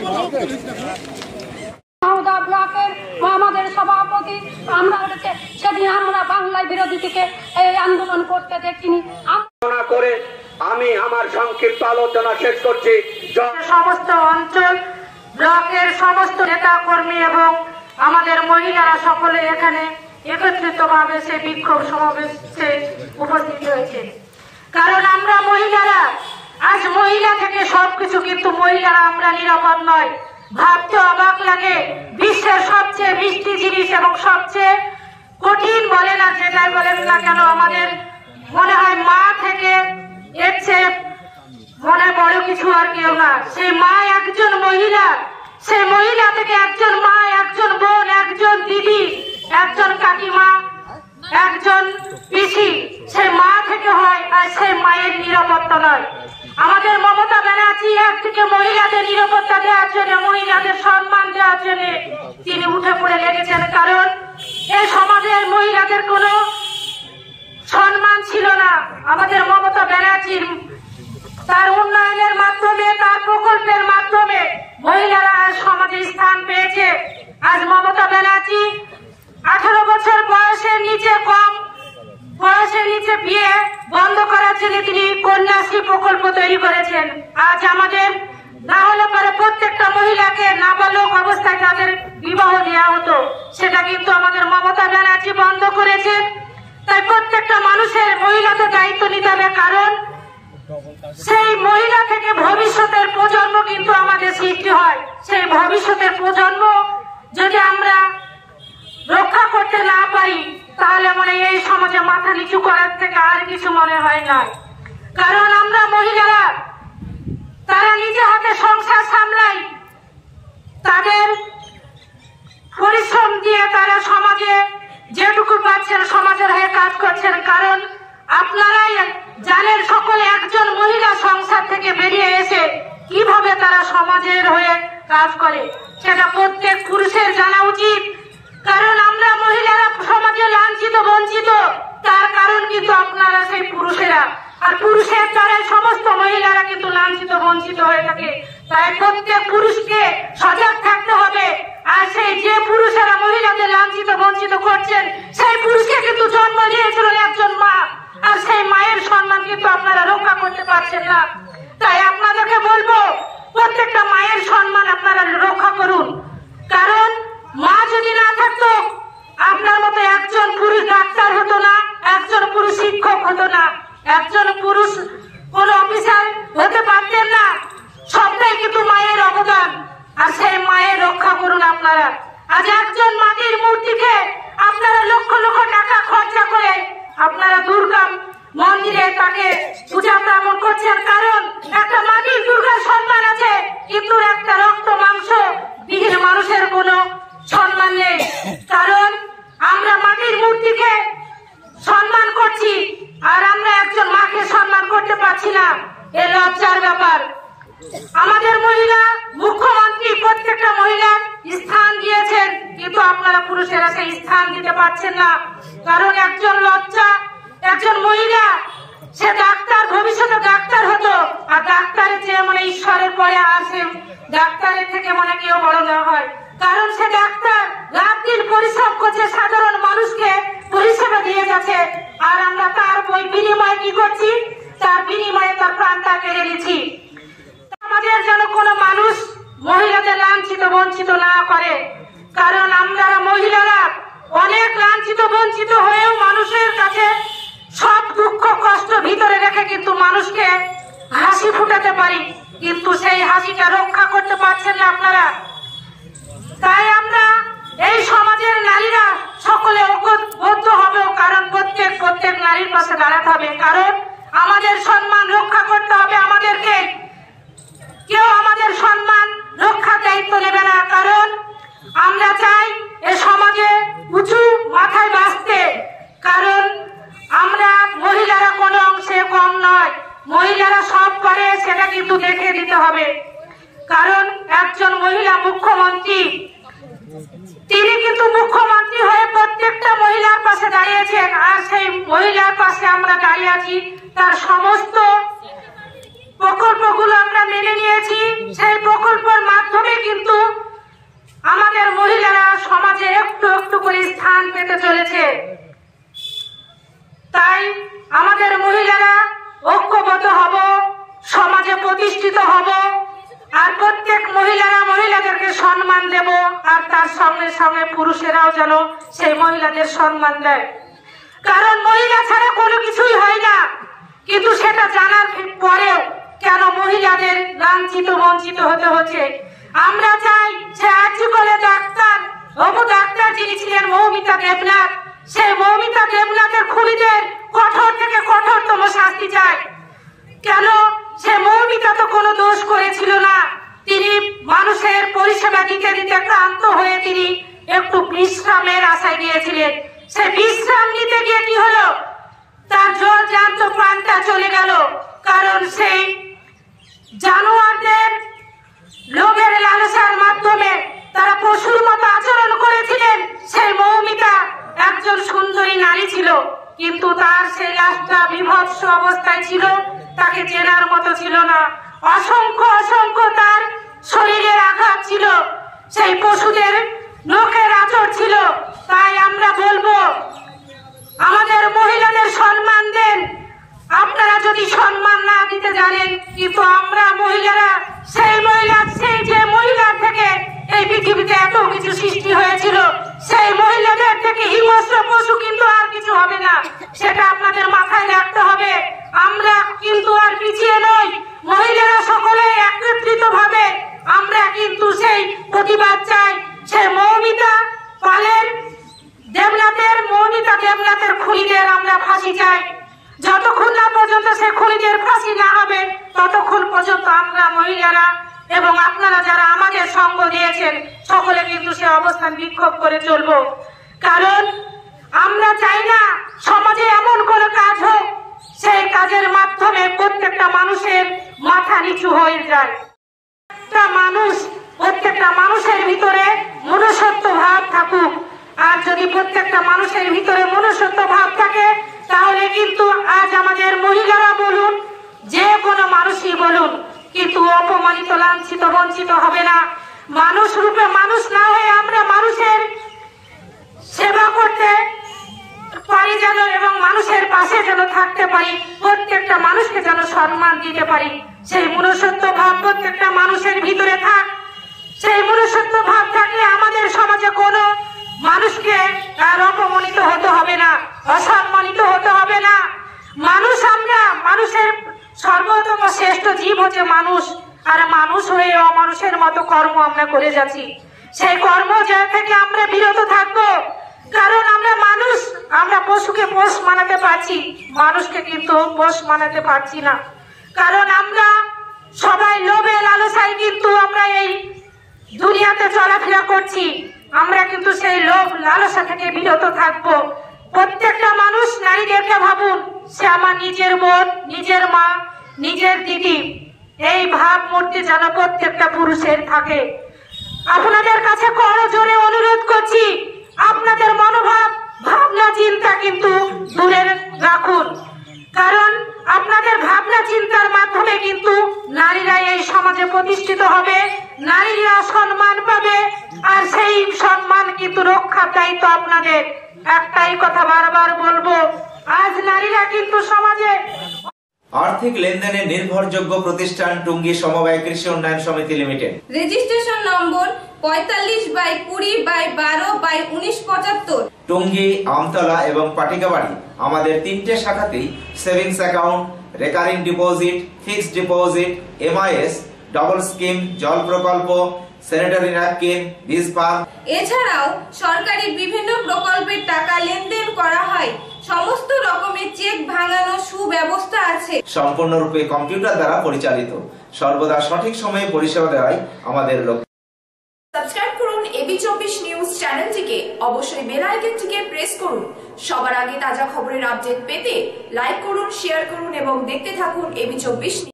ব্লকের আমাদের সভাপতি, আমরা সেদিন আমরা বাংলায় বিরোধী থেকে এই আন্দোলন করতে দেখিনি। করে আমি আমার সংক্ষিপ্ত আলোচনা শেষ করছি। সমস্ত অঞ্চল ব্লকের সমস্ত নেতা কর্মী এবং আমাদের মহিলারা সকলে এখানে একত্রিতভাবে সেই বিক্ষোভ সমাবেশে উপস্থিত হয়েছে। কারণ আমরা মহিলারা, আজ মহিলা থেকে সবকিছু, কিন্তু মহিলারা আমরা নিরাপদ নয়। ভাবতে অবাক লাগে, বিশ্বের সবচেয়ে মিষ্টি জিনিস এবং সবচেয়ে কঠিন বলে না, যেটাই বলেন না কেন, আমাদের মনে হয় মা থেকে এর চেয়ে মনে বড় কিছু আর কেউ না। সেই মা একজন মহিলা, সেই মহিলা থেকে একজন মা, একজন বোন, একজন দিদি, একজন কাকিমা, একজন পিসি, সেই মা থেকে হয়। আর সেই মায়ের নিরাপত্তা নয়। আমাদের মমতা ব্যানার্জি একদিকে মহিলাদের নিরাপত্তা দেওয়ার জন্য, মহিলাদের সম্মান দেওয়ার জন্য তিনি উঠে পড়ে লেগেছেন। কারণ এই সমাজের মহিলাদের কোনো সম্মান ছিল না। আমাদের মমতা ব্যানার্জির তার উন্নয়নের মাধ্যমে, তার প্রকল্পের মাধ্যমে মহিলারা সমাজে স্থান পেয়েছে। আজ মমতা ব্যানার্জি 18 বছর বয়সের নিচে, কম বয়সের নিচে বিয়ে বন্ধ করার জন্য তিনি কন্যাশ্রী প্রকল্প তৈরি করেছেন। আজ আমাদের না হলে পরে প্রত্যেকটা মহিলাকে নাবালক অবস্থায় তাদের বিবাহ দেওয়া হতো, সেটা কিন্তু আমাদের মমতা ব্যানার্জি বন্ধ করেছে। তাই প্রত্যেকটা মানুষের মহিলাদের দায়িত্ব নিতে হবে, কারণ সেই মহিলা থেকে ভবিষ্যতের প্রজন্ম কিন্তু আমাদের সৃষ্টি হয়। সেই ভবিষ্যতের প্রজন্ম যদি আমরা রক্ষা করতে না পারি, তাহলে মানে এই সমাজে মাথা নিচু করার থেকে আর কিছু মনে হয় না। কারণ আমরা মহিলারা, তারা নিজে হাতে সংসার সামলাই, তাদের পরিশ্রম দিয়ে তারা সমাজে যেটুকু পাচ্ছেন সমাজের হয়ে কাজ করছেন। কারণ আপনারাই জানেন সকলে, একজন মহিলা সংসার থেকে বেরিয়ে এসে কিভাবে তারা সমাজের হয়ে কাজ করে, সেটা প্রত্যেক পুরুষের জানা উচিত। কারণ আমরা মহিলারা সমাজে লাঞ্ছিত বঞ্চিত, তার কারণ কিন্তু আপনারা সেই পুরুষেরা, আর পুরুষের দ্বারা সমস্ত মহিলারা কিন্তু লাঞ্ছিত বঞ্চিত হয়ে থাকে। তাই প্রত্যেক পুরুষকে সজাগ থাকতে হবে। আর সেই যে পুরুষেরা মহিলাদের লাঞ্ছিত বঞ্চিত করছেন, সেই পুরুষকে কিন্তু জন্ম দিয়েছিল একজন মা, আর সেই মায়ের সম্মান কিন্তু আপনারা রক্ষা করতে পারছেন না। তাই আপনাদেরকে বলবো, প্রত্যেকটা মায়ের সম্মান আপনারা রক্ষা করুন। কারণ মা যদি না থাকতো, আপনার মতো একজন পুরুষ ডাক্তার হতো না, একজন পুরুষ শিক্ষক হতো না, একজন পুরুষ কোন অফিসার হতে পারতেন না। সবটাই কিন্তু মায়ের অবদান, আর সেই মায়ের রক্ষা করুন আপনারা। আজ একজন মাটির মূর্তিকে আপনারা লক্ষ লক্ষ টাকা খরচা করে আপনারা দুর্গা মন্দিরে তাকে পূজা প্রার্থনা করছেন। কারণ একটা মাটির দুর্গার সম্মান আছে, কিন্তু একটা রক্ত মাংস বিহীন মানুষের কোনো সম্মান নেই। কারণ আমরা মাটির মূর্তিকে সম্মান করছি, আর আমরা একজন মাকে সম্মান করতে পারছি না। এ লজ্জার ব্যাপার। আমাদের মহিলা মুখ্যমন্ত্রী প্রত্যেকটা মহিলার স্থান দিয়েছেন, কিন্তু আপনারা পুরুষেরা সেই স্থান দিতে পারছেন না। কারণ একজন লজ্জা, একজন মহিলা, সে ডাক্তার, ভবিষ্যতে ডাক্তার হতো, আর ডাক্তারের চেয়ে মানে ঈশ্বরের পরে আর সে ডাক্তারের থেকে মানে কেউ বড় না হয়। কারণ সে ডাক্তার রাত দিন পরিশ্রম করছে, সাধারণ মানুষকে পরিষেবা দিয়ে যাচ্ছে, আর আমরা তার বিনিময়ে কি করছি? তার বিনিময়ে তার প্রাণটা কেড়ে নিচ্ছি। আমাদের যেন কোনো মানুষ মহিলাদের লাঞ্ছিত বঞ্চিত না করে। কারণ আমরা মহিলারা অনেক লাঞ্ছিত বঞ্চিত হয়েও মানুষের কাছে সব দুঃখ কষ্ট ভিতরে রেখে কিন্তু মানুষকে হাসি ফুটাতে পারি, কিন্তু সেই হাসিটা রক্ষা করতে পারছেন না আপনারা। তাই আমরা এই সমাজের নারীরা সকলে ঐক্যবদ্ধ হব, কারণ প্রত্যেক নারীর পাশে দাঁড়াতে হবে। কারণ আমাদের সম্মান রক্ষা করতে হবে আমাদেরকে। কেউ আমাদের সম্মান রক্ষার দায়িত্ব নেবে না। কারণ আমরা চাই এ সমাজে উঁচু মাথায় বাঁচতে। কারণ আমরা মহিলারা কোনো অংশে কম নয়, মহিলারা সব করে, সেটা কিন্তু দেখে দিতে হবে। কারণ একজন মহিলা মুখ্যমন্ত্রী, তিনি কিন্তু মুখ্যমন্ত্রী হয়ে প্রত্যেকটা মহিলার পাশে দাঁড়িয়েছেন, আর সেই মহিলার পাশে আমরা দাঁড়িয়ে আছি। তার সমস্ত প্রকল্পগুলো আমরা মেনে নিয়েছি, সেই প্রকল্পের মাধ্যমে সম্মান দেব, আর তার সঙ্গে সঙ্গে পুরুষেরাও যেন সেই মহিলাদের সম্মান দেয়। কারণ মহিলা ছাড়া কোনো কিছুই হয় না। কিন্তু সেটা জানার পরেও কেন মহিলাদের লাঞ্ছিত বঞ্চিত হতে হচ্ছে? আমরা চাই যে আজকালে ডাক্তার ডাক্তার যিনি ছিলেন মৌমিতা দেবনাথ, সেই মৌমিতা দেবনাথের খুনিদের কঠোর থেকে কঠোরতম শাস্তি চাই। কেন? সে মৌমিতা তো কোনো দোষ করেছিল না। তিনি মানুষের পরিষেবা দিতে দিতে ক্লান্ত হয়ে তিনি একটু বিশ্রামের আশায় গিয়েছিলেন। সে বিশ্রাম নিতে গিয়ে কি হলো? তার জল জ্যান্ত প্রাণটা চলে গেল। কারণ সেই জানোয়ারদের লোভের লালসার মাধ্যমে তারা পশুর মতো আচরণ করেছিলেন। সেই মৌমিতা একজন সুন্দরী নারী ছিল, কিন্তু তার সেই লাশটা বিভৎস অবস্থায় ছিল, তাকে চেনার মতো ছিল না। অসংখ্য অসংখ্য তার শরীরের আঘাত ছিল, সেই পশুদের নখের আঁচড় ছিল। তাই আমরা বলবো, আমাদের মহিলাদের সম্মান দেন। আপনারা যদি সম্মান না দিতে জানেন, কিন্তু আমরা মহিলারা সেই যে মহিলার থেকে এই পৃথিবীতে এত কিছু সৃষ্টি হয়েছিল, সেই মহিলাদের থেকে হিংস্র পশু কিন্তু আর কিছু হবে না। সেটা আপনাদের মাথায় রাখতে হবে। আমরা কিন্তু আর পিছিয়ে নই। মহিলারা সকলে একত্রিত ভাবে আমরা কিন্তু সেই প্রতিবাদ চাই। সেই মৌমিতা দেবনাথের খুনিদের আমরা ফাঁসি চাই। যতক্ষণ না পর্যন্ত সে খুনিদের ফাঁসি না হবে, ততক্ষণ পর্যন্ত আমরা মহিলারা এবং আপনারা যারা আমাদের সঙ্গ দিয়েছেন সকলে কিন্তু সে অবস্থান বিক্ষোভ করে চলবো। কারণ আমরা চাই না সমাজে এমন কোনো কাজ হোক সেই কাজের মাধ্যমে প্রত্যেকটা মানুষের মাথা নিচু হয়ে যায়। প্রত্যেকটা মানুষের ভিতরে মনুষ্যত্ব ভাব থাকুক। আর যদি প্রত্যেকটা মানুষের ভিতরে মনুষ্যত্ব ভাব থাকে, তাহলে কিন্তু আজ আমাদের মহিলারা বলুন, যে কোনো মানুষই বলুন, কিন্তু অপমানিত লাঞ্ছিত বঞ্চিত হবে না। মানুষ রূপে মানুষ না হয়ে আমরা মানুষের সেবা করতে পারি যেন, এবং মানুষের পাশে যেন থাকতে পারি, প্রত্যেকটা মানুষকে যেন সম্মান দিতে পারি। সেই মনুষ্যত্ব ভাব প্রত্যেকটা মানুষের ভিতরে থাক। সেই মনুষ্যত্ব ভাব থাকলে আমাদের সমাজে কোনো মানুষকে আর অপমানিত হতে হবে না, অসম্মানিত হতে হবে না। মানুষের সর্বোত্তম শ্রেষ্ঠ জীব হচ্ছে মানুষ। আর মানুষ হয়ে অমানুষের মতো কর্ম আমরা করে যাচ্ছি। সেই কর্ম থেকে আমরা বিরত থাকবো। কারণ আমরা মানুষ, আমরা পশুকে পোষ মানাতে পারছি, মানুষকে কিন্তু পোষ মানাতে পারছি না। কারণ আমরা সবাই লোভে লালসায় কিন্তু আমরা এই দুনিয়াতে চলাফেরা করছি। আমরা কিন্তু সেই লোভ লালসা থেকে বিরত থাকবো। প্রত্যেকটা মানুষ নারীদেরকে ভাবুন, সে আমার নিজের বোন, নিজের মা, নিজের দিদি। এই ভাব মূর্তি যেন প্রত্যেকটা পুরুষের থাকে। আপনাদের কাছে করজোরে অনুরোধ করছি, আপনাদের মনোভাব ভাবনা চিন্তা কিন্তু দূরে রাখুন। কারণ আপনাদের ভাবনা চিন্তার মাধ্যমে কিন্তু নারীরা এই সমাজে প্রতিষ্ঠিত হবে, নারীরা সম্মান পাবে। আর সেই সম্মান কিন্তু রক্ষার দায়িত্ব আপনাদের। একটাই কথা বারবার বলবো, আজ নারীরা কিন্তু সমাজে আর্থিক লেনদেনে নির্ভরযোগ্য প্রতিষ্ঠান টুঙ্গী সমবায় কৃষি উন্নয়ন সমিতি limited. Registration number 45/20/12/1975। Tungi, Amtala এবং পাটিকাবাড়ি আমাদের 3টে শাখাতেই savings account, recurring deposit, fixed deposit, MIS, double scheme, জল প্রকল্প, স্যানিটারি ন্যাপকিন, বীজ পাম্প, এছাড়াও সরকারি বিভিন্ন প্রকল্পের টাকা লেনদেন করা হয়। সমস্ত রকমের চেক ভাঙানোর সুব্যবস্থা আছে। সম্পূর্ণরূপে কম্পিউটার দ্বারা পরিচালিত। সর্বদা সঠিক সময়ে পরিষেবা দেওয়াই আমাদের লক্ষ্য। সাবস্ক্রাইব করুন এবি24 নিউজ চ্যানেলটিকে, অবশ্যই বেল আইকনটিকে প্রেস করুন। সবার আগে তাজা খবরের আপডেট পেতে লাইক করুন, শেয়ার করুন এবং দেখতে থাকুন এবি24।